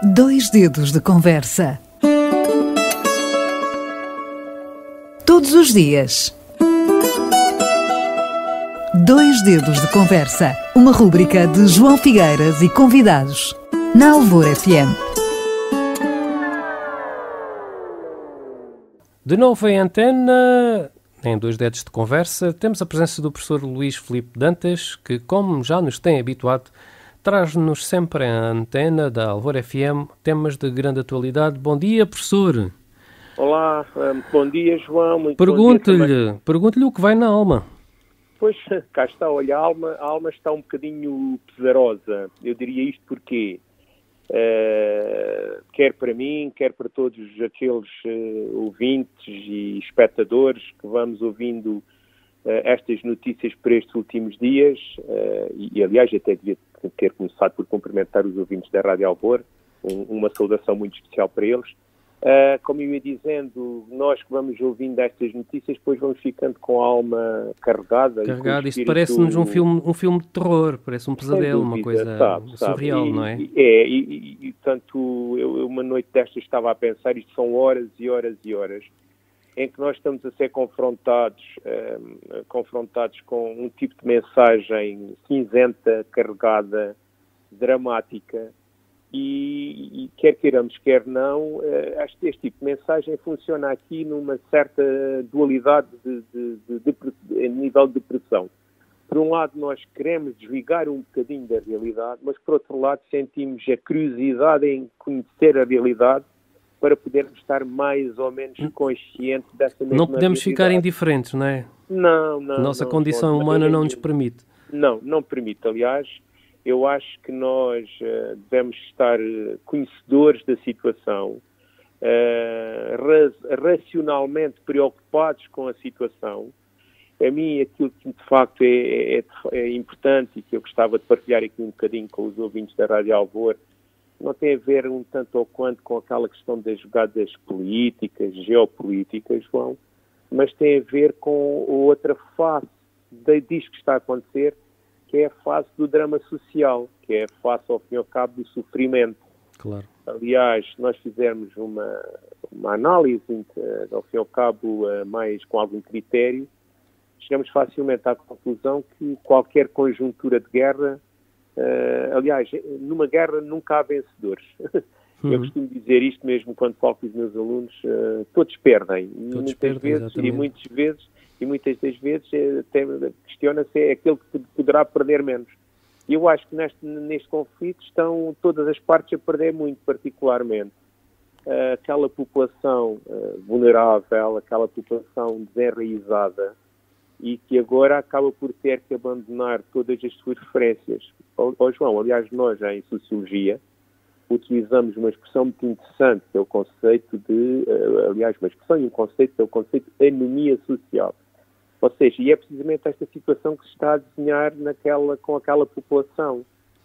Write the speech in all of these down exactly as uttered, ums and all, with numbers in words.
Dois dedos de conversa. Todos os dias. Dois dedos de conversa. Uma rúbrica de João Figueiras e convidados. Na Alvor F M. De novo em antena, em Dois Dedos de Conversa, temos a presença do professor Luís Filipe Dantas, que, como já nos tem habituado, traz-nos sempre em antena da Alvor F M temas de grande atualidade. Bom dia, professor. Olá, bom dia, João. Muito Pergunte-lhe, pergunte-lhe o que vai na alma. Pois, cá está, olha, a alma, a alma está um bocadinho pesarosa. Eu diria isto porque, uh, quer para mim, quer para todos aqueles uh, ouvintes e espectadores que vamos ouvindo uh, estas notícias por estes últimos dias, uh, e, e aliás até devia ter começado por cumprimentar os ouvintes da Rádio Alvor, um, uma saudação muito especial para eles. Uh, como eu ia dizendo, nós que vamos ouvindo estas notícias, depois vamos ficando com a alma carregada. Carregada, isto espírito... parece-nos um filme, um filme de terror, parece um pesadelo, dúvida, uma coisa sabe, surreal, sabe. E, não é? E, é, e, e, e tanto eu, eu uma noite destas estava a pensar, isto são horas e horas e horas, em que nós estamos a ser confrontados, um, confrontados com um tipo de mensagem cinzenta, carregada, dramática, E, e quer queiramos, quer não, acho que este tipo de mensagem funciona aqui numa certa dualidade de, de, de, de, de, de nível de depressão. Por um lado, nós queremos desligar um bocadinho da realidade, mas por outro lado sentimos a curiosidade em conhecer a realidade para podermos estar mais ou menos conscientes dessa mesma Não podemos realidade. ficar indiferentes, não é? Não, não. A nossa não, condição não, humana não, não nos permite. Não, não permite, aliás. Eu acho que nós uh, devemos estar uh, conhecedores da situação, uh, ra- racionalmente preocupados com a situação. A mim, aquilo que de facto é, é, é importante e que eu gostava de partilhar aqui um bocadinho com os ouvintes da Rádio Alvor, não tem a ver um tanto ou quanto com aquela questão das jogadas políticas, geopolíticas, João, mas tem a ver com outra face de, disto que está a acontecer, que é a face do drama social, que é a face, ao fim e ao cabo, do sofrimento. Claro. Aliás, se nós fizermos uma, uma análise, ao fim e ao cabo, mais com algum critério, chegamos facilmente à conclusão que qualquer conjuntura de guerra, uh, aliás, numa guerra nunca há vencedores. Uhum. Eu costumo dizer isto mesmo quando falo com os meus alunos, uh, todos perdem. Todos e muitas perdem, vezes, exatamente. e muitas vezes E muitas das vezes até questiona-se é aquele que poderá perder menos. E eu acho que neste, neste conflito estão todas as partes a perder muito, particularmente. Uh, aquela população uh, vulnerável, aquela população desenraizada e que agora acaba por ter que abandonar todas as suas referências. Ó oh, oh, João, aliás, nós em Sociologia utilizamos uma expressão muito interessante, que é o conceito de, uh, aliás, uma expressão e um conceito, que é o conceito de anomia social. Ou seja, e é precisamente esta situação que se está a desenhar naquela, com aquela população.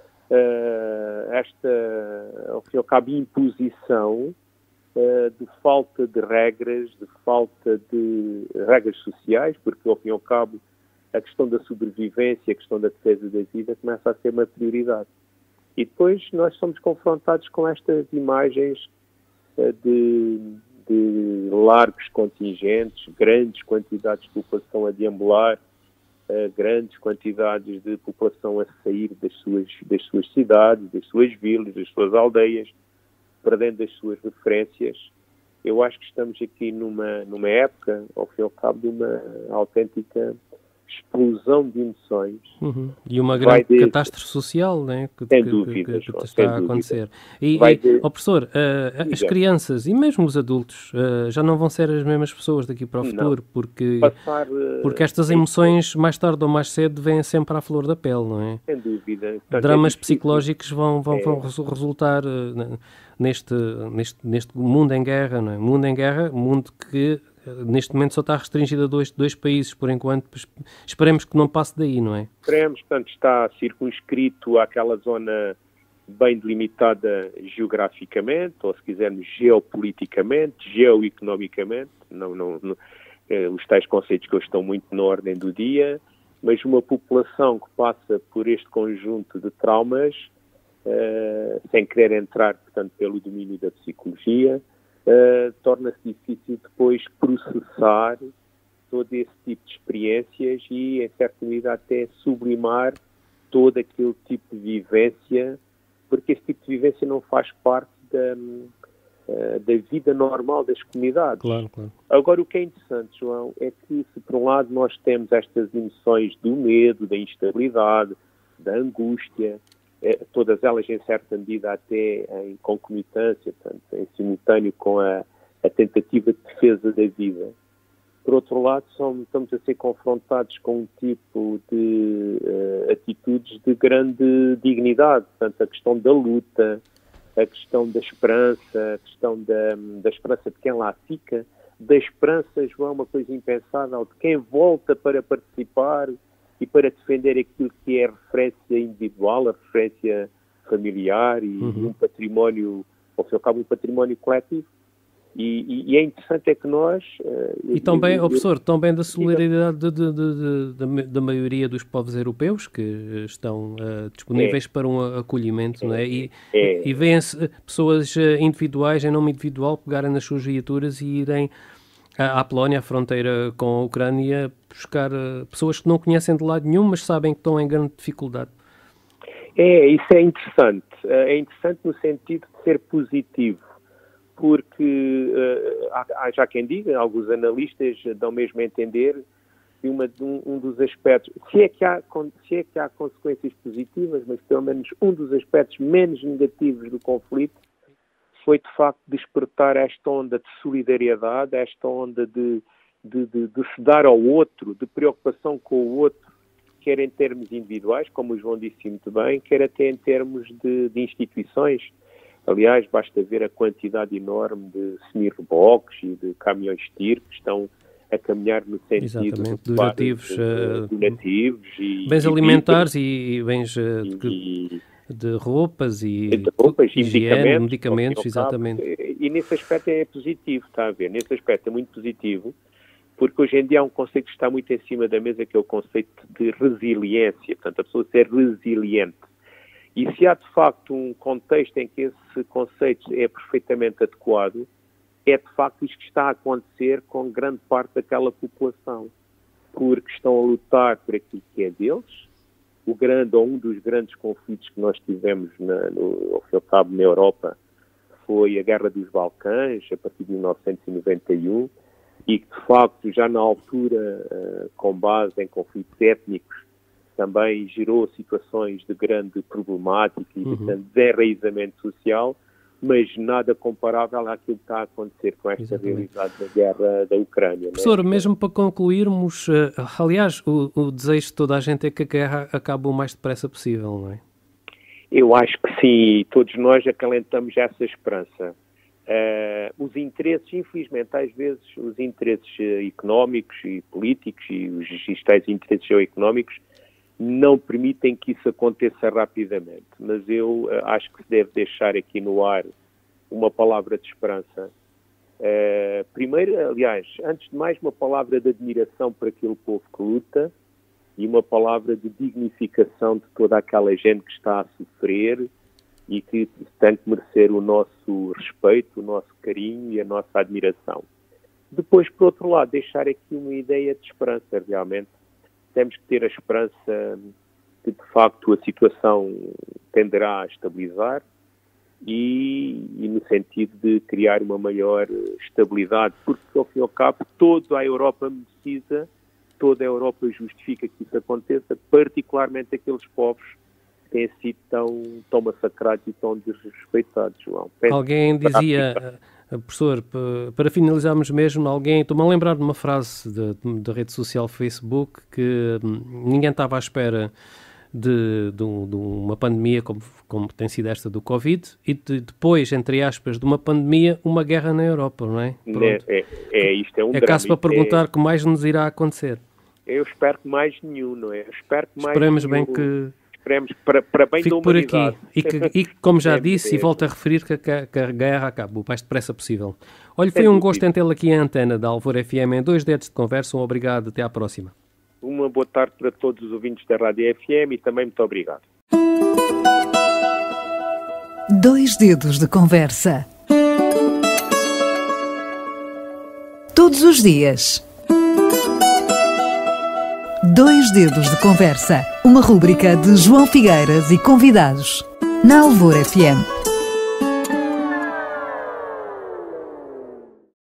Uh, esta, ao fim e ao cabo, imposição uh, de falta de regras, de falta de regras sociais, porque, ao fim e ao cabo, a questão da sobrevivência, a questão da defesa da vida começa a ser uma prioridade. E depois nós somos confrontados com estas imagens uh, de... de largos contingentes, grandes quantidades de população a deambular, uh, grandes quantidades de população a sair das suas, das suas cidades, das suas vilas, das suas aldeias, perdendo as suas referências. Eu acho que estamos aqui numa, numa época, ao fim e ao cabo, de uma autêntica explosão de emoções. Uhum. E uma grande de... catástrofe social, né? que, sem que, dúvida, que, que está a acontecer. E, Vai e de... oh, professor, uh, as crianças e mesmo os adultos uh, já não vão ser as mesmas pessoas daqui para o futuro, não. porque, Passar, uh, porque estas emoções, mais tarde ou mais cedo, vêm sempre à flor da pele, não é? Sem dúvida. Portanto, dramas é psicológicos vão, vão, é. vão resultar uh, neste, neste, neste mundo em guerra, não é? Mundo em guerra, mundo que neste momento só está restringido a dois, dois países, por enquanto. Esperemos que não passe daí, não é? Esperemos, portanto, está circunscrito àquela zona bem delimitada geograficamente, ou se quisermos geopoliticamente, geoeconomicamente, não, não, não, eh, os tais conceitos que hoje estão muito na ordem do dia, mas uma população que passa por este conjunto de traumas, eh, uh, sem querer entrar, portanto, pelo domínio da psicologia, uh, torna-se difícil depois processar todo esse tipo de experiências e, em certa medida, até sublimar todo aquele tipo de vivência, porque esse tipo de vivência não faz parte da, uh, da vida normal das comunidades. Claro, claro. Agora, o que é interessante, João, é que, se por um lado nós temos estas emoções do medo, da instabilidade, da angústia, eh, todas elas, em certa medida, até em concomitância, portanto, em simultâneo com a, a tentativa de defesa da vida. Por outro lado, somos, estamos a ser confrontados com um tipo de uh, atitudes de grande dignidade, portanto, a questão da luta, a questão da esperança, a questão da, da esperança de quem lá fica, da esperança, João, uma coisa impensável, de quem volta para participar e para defender aquilo que é a referência individual, a referência familiar e uhum. um património, ao fim e ao cabo, um património coletivo. E, e, e é interessante é que nós... Uh, e também, eu, eu, professor, também da solidariedade de, de, de, de, da maioria dos povos europeus que estão uh, disponíveis é, para um acolhimento, é, não é? E, é, e vêem-se pessoas individuais, em nome individual, pegarem nas suas viaturas e irem à, à Polónia, à fronteira com a Ucrânia, buscar uh, pessoas que não conhecem de lado nenhum, mas sabem que estão em grande dificuldade. É, isso é interessante. É interessante no sentido de ser positivo, porque uh, há, há já quem diga, alguns analistas dão mesmo a entender que uma, um, um dos aspectos, se é, que há, se é que há consequências positivas, mas pelo menos um dos aspectos menos negativos do conflito foi de facto despertar esta onda de solidariedade, esta onda de, de, de, de se dar ao outro, de preocupação com o outro, quer em termos individuais, como o João disse muito bem, quer até em termos de, de instituições. Aliás, basta ver a quantidade enorme de semi-reboques e de caminhões-tiro que estão a caminhar no sentido Exatamente, de, donativos, de, de donativos e, bens e alimentares e, e bens e, de, de roupas e de roupas, higiene, medicamentos, medicamentos exatamente. E, e nesse aspecto é positivo, está a ver? Nesse aspecto é muito positivo, porque hoje em dia há um conceito que está muito em cima da mesa, que é o conceito de resiliência, portanto, a pessoa ser resiliente. E se há, de facto, um contexto em que esse conceito é perfeitamente adequado, é, de facto, isto que está a acontecer com grande parte daquela população, porque estão a lutar por aquilo que é deles. O grande, ou um dos grandes conflitos que nós tivemos, na, no, ao fim e ao cabo, na Europa, foi a Guerra dos Balcãs, a partir de mil novecentos e noventa e um, e que, de facto, já na altura, uh, com base em conflitos étnicos, também gerou situações de grande problemática e de uhum. desenraizamento social, mas nada comparável àquilo que está a acontecer com esta Exatamente. realidade da guerra da Ucrânia. Professor, né? mesmo para concluirmos, uh, aliás, o, o desejo de toda a gente é que a guerra acabe o mais depressa possível, não é? Eu acho que sim, todos nós acalentamos essa esperança. Uh, os interesses, infelizmente, às vezes, os interesses uh, económicos e políticos e os, os tais interesses geoeconómicos não permitem que isso aconteça rapidamente. Mas eu uh, acho que se deve deixar aqui no ar uma palavra de esperança. Uh, primeiro, aliás, antes de mais, uma palavra de admiração por aquele povo que luta e uma palavra de dignificação de toda aquela gente que está a sofrer e que tem que merecer o nosso respeito, o nosso carinho e a nossa admiração. Depois, por outro lado, deixar aqui uma ideia de esperança, realmente. Temos que ter a esperança que, de facto, a situação tenderá a estabilizar e, e no sentido de criar uma maior estabilidade, porque, ao fim e ao cabo, toda a Europa precisa, toda a Europa justifica que isso aconteça, particularmente aqueles povos que têm sido tão, tão massacrados e tão desrespeitados, João. Penso Alguém dizia... Professor, para finalizarmos mesmo, alguém, estou-me a lembrar de uma frase da rede social Facebook que ninguém estava à espera de, de, de uma pandemia como, como tem sido esta do Covid e de, depois, entre aspas, de uma pandemia, uma guerra na Europa, não é? É, é, é, isto é um é caso para perguntar o é... que mais nos irá acontecer. Eu espero que mais nenhum, não é? Eu espero que mais Esperemos nenhum... bem que... Esperemos para, para bem Fique da humanidade. por aqui. E, que, e como já disse, e volto a referir que a, que a guerra acabe o mais depressa possível. Olha, foi um gosto em tê-lo aqui a antena da Alvor F M em dois dedos de conversa. Um obrigado, até à próxima. Uma boa tarde para todos os ouvintes da Rádio F M e também muito obrigado. Dois dedos de conversa. Todos os dias. Dois dedos de conversa. Uma rúbrica de João Figueiras e convidados. Na Alvor F M.